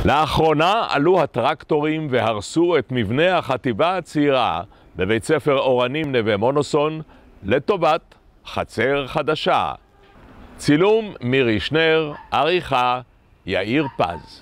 לאחרונה עלו הטרקטורים והרסו את מבנה החטיבה הצעירה בבית ספר אורנים נווה מונוסון לטובת חצר חדשה. צילום מירי שנר, עריכה יאיר פז.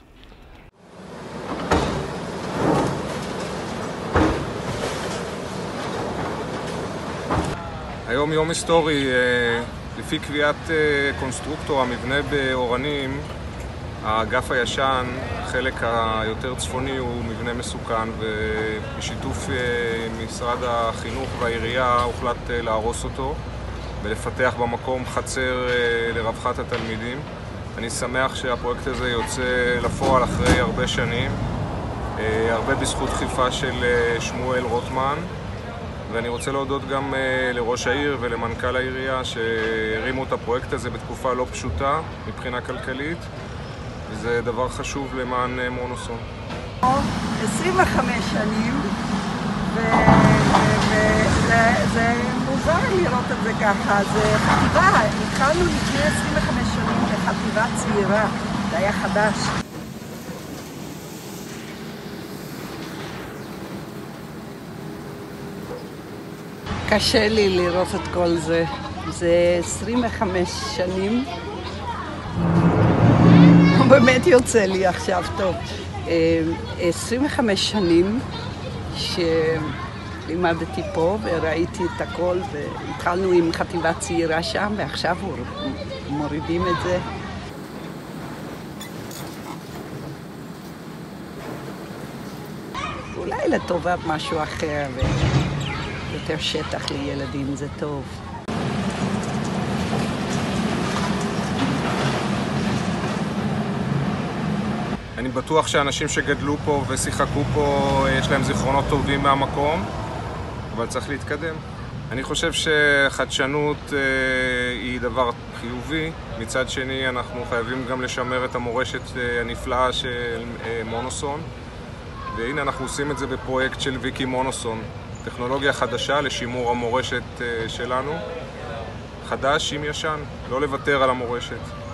היום יום היסטורי. לפי קביעת קונסטרוקטור המבנה באורנים, האגף הישן, החלק היותר צפוני, הוא מבנה מסוכן, ובשיתוף משרד החינוך והעירייה הוחלט להרוס אותו ולפתח במקום חצר לרווחת התלמידים. אני שמח שהפרויקט הזה יוצא לפועל אחרי הרבה שנים, הרבה בזכות דחיפה של שמואל רוטמן, ואני רוצה להודות גם לראש העיר ולמנכ"ל העירייה שהרימו את הפרויקט הזה בתקופה לא פשוטה מבחינה כלכלית, וזה דבר חשוב למען מונוסון. 25 שנים, וזה מוזר לראות את זה ככה. זה חטיבה, התחלנו לפני 25 שנים בחטיבה צעירה, זה היה חדש. קשה לי לראות את כל זה. זה 25 שנים. באמת יוצא לי עכשיו טוב. 25 שנים שלימדתי פה וראיתי את הכל, והתחלנו עם חטיבה צעירה שם, ועכשיו מורידים את זה. אולי לטובת משהו אחר, ויותר שטח לילדים זה טוב. אני בטוח שאנשים שגדלו פה ושיחקו פה, יש להם זיכרונות טובים מהמקום, אבל צריך להתקדם. אני חושב שחדשנות היא דבר חיובי. מצד שני, אנחנו חייבים גם לשמר את המורשת הנפלאה של מונוסון. והנה אנחנו עושים את זה בפרויקט של ויקי מונוסון. טכנולוגיה חדשה לשימור המורשת שלנו. חדש עם ישן, לא לוותר על המורשת.